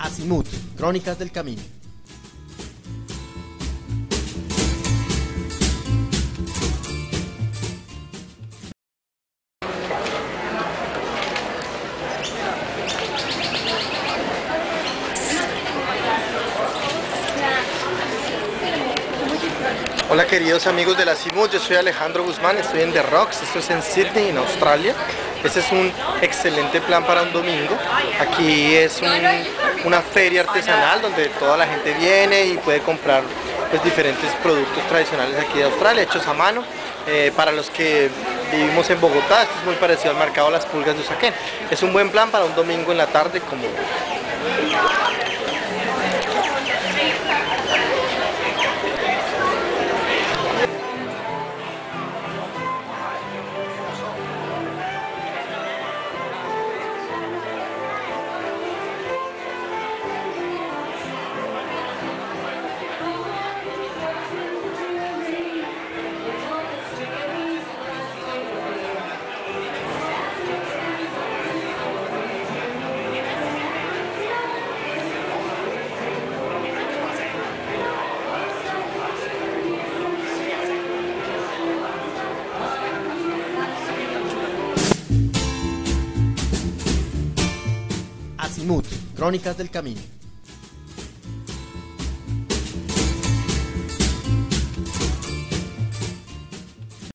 Azimut, Crónicas del Camino. Hola queridos amigos de la Azimut, yo soy Alejandro Guzmán, estoy en The Rocks, esto es en Sydney, en Australia. Este es un excelente plan para un domingo. Aquí es una feria artesanal donde toda la gente viene y puede comprar pues, diferentes productos tradicionales aquí de Australia, hechos a mano. Para los que vivimos en Bogotá, esto es muy parecido al mercado Las Pulgas de Usaquén. Es un buen plan para un domingo en la tarde como hoy. Azimut, Crónicas del Camino.